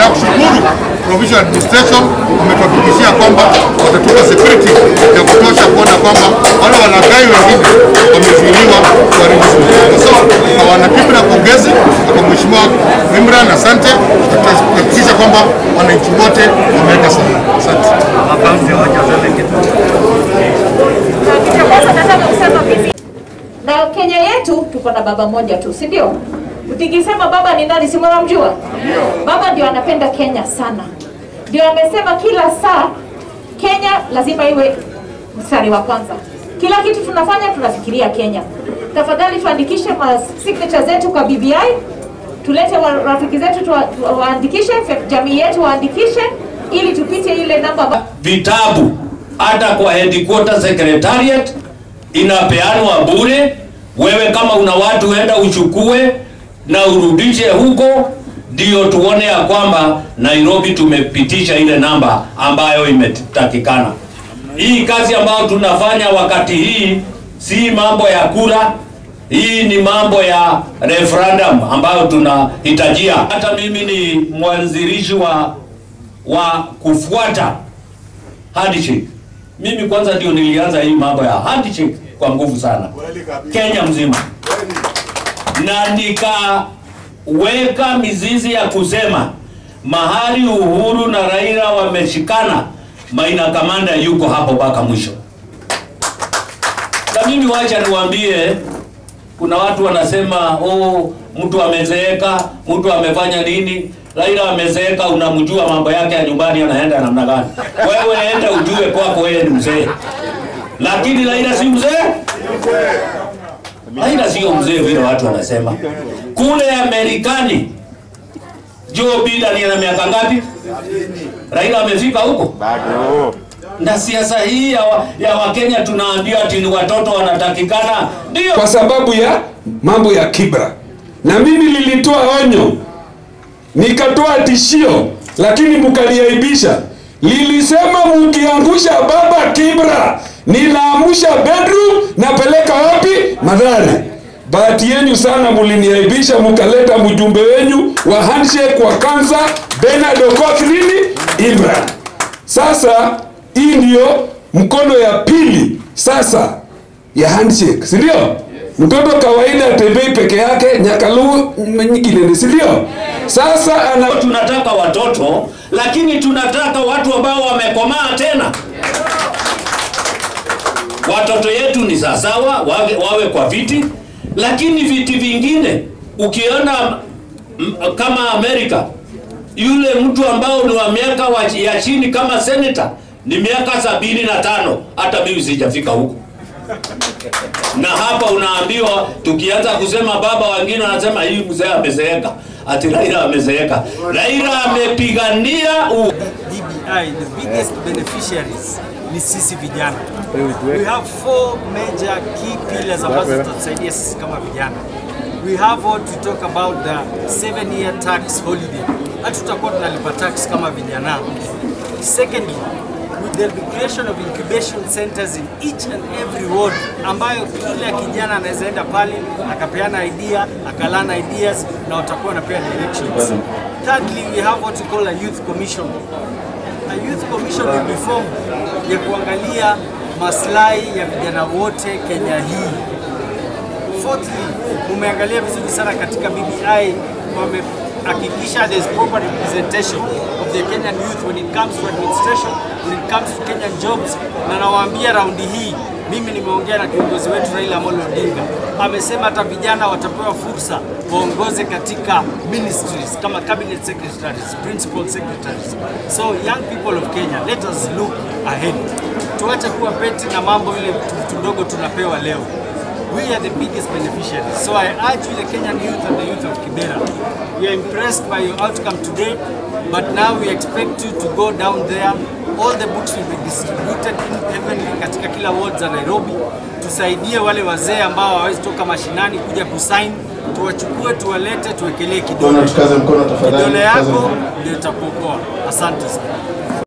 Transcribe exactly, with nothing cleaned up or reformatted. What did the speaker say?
Na kushukuru provincial administration wametuhakikishia kwamba watatupa security ya kutosha kuona kwamba wale walaghai wengine wamezuiliwa kwa registration. So kwa wanakipi na pongezi kwa Mheshimiwa Imran, asante. Tutahakikisha kwamba wananchi wote wameweka salama. Asante. Na Kenya yetu tuko na baba moja tu, si ndio? Utikisema baba ni nani, si mnamjua? Baba ndio anapenda Kenya sana. Ndio amesema kila saa Kenya lazima iwe mstari wa kwanza. Kila kitu tunafanya tunafikiria Kenya. Tafadhali tuandikishe signature zetu kwa B B I. Tulete wa rafiki zetu waandikishe, jamii yetu waandikishe ili tupite ile namba. Vitabu hata kwa headquarter secretariat inapeanwa bure. Wewe kama una watu enda uchukue na urudishe huko, ndio tuone ya kwamba Nairobi tumepitisha ile namba ambayo imetakikana. Hii kazi ambayo tunafanya wakati hii si mambo ya kura, hii ni mambo ya referendum ambayo tunahitajia. Hata mimi ni mwanzilishi wa wa kufuata handshake. Mimi kwanza ndio nilianza hii mambo ya handshake kwa nguvu sana Kenya mzima, na nikaweka mizizi ya kusema mahali Uhuru na Raila wameshikana, Maina Kamanda yuko hapo mpaka mwisho. Na mimi wacha niwaambie, kuna watu wanasema oh, mtu amezeeka, mtu amefanya nini. Raila amezeeka, unamjua mambo yake ya nyumbani anaenda namna gani? Wewe enda ujue kwako wewe ni mzee. Lakini Raila si mzee? Raila sio mzee vile watu wanasema. Kule Amerikani Joe Biden ana miaka ngapi? Raila amefika huko? Bado. Na siasa hii ya, wa, ya Wakenya tunaambia ati ni watoto wanatakikana. Ndio kwa sababu ya mambo ya kibra. Na mimi nilitoa onyo, nikatoa tishio, lakini mkaliaibisha. Lilisema mkiangusha baba kibra, nilaamusha bedroom napeleka wapi? Mathare. Bahati yenu sana muliniaibisha, mkaleta mjumbe wenyu wa handshake wa kanza Bernard Okoth nini? Imran. Sasa hii ndio mkono ya pili sasa ya handshake, si ndio? Mtoto kawaida atembei peke yake, nyakalu nyingine, si ndio? Sasa ana... tunataka watoto, lakini tunataka watu ambao wamekomaa tena. Watoto yetu ni sawasawa, wawe, wawe kwa viti, lakini viti vingine ukiona kama Amerika, yule mtu ambao ni wa miaka ya chini kama senator ni miaka sabini na tano, hata mimi sijafika huko. Na hapa unaambiwa tukianza kusema baba, wengine wanasema hii mzee amezeeka, ati Raila amezeeka. Raila amepigania B B I, the biggest beneficiaries ni sisi vijana. We have four major key pillars ambazo zitatusaidia sisi kama vijana. We have what we talk about the seven year tax holiday. Hatutakuwa tunalipa tax kama vijana. Secondly, there will be creation of incubation centers in each and every ward, ambayo kila kijana anaweza enda pale akapeana idea, akalana ideas na watakuwa na pia directions. Thirdly, we have what we call a youth commission. A youth commission will be formed ya kuangalia maslahi ya vijana wote Kenya hii. Fourthly, mumeangalia vizuri sana katika B B I, wamehakikisha there's proper representation of the Kenyan youth when it comes to administration, when it comes to Kenyan jobs. Na nawaambia raundi hii, mimi nimeongea na kiongozi wetu Raila Amolo Odinga, amesema hata vijana watapewa fursa waongoze katika ministries kama cabinet secretaries, principal secretaries. So young people of Kenya, let us look ahead. Tuache kuwa peti na mambo ile tudogo tunapewa leo. We are the biggest beneficiaries. So I urge you, the Kenyan youth and the youth of Kibera, we are impressed by your outcome today, but now we expect you to go down there. All the books will be distributed evenly katika kila ward za Nairobi. Tusaidie wale wazee ambao hawawezi toka mashinani kuja kusign, tuwachukue, tuwalete, tuwekelee kidole. Kidole yako ndio itakuokoa. Asante sana.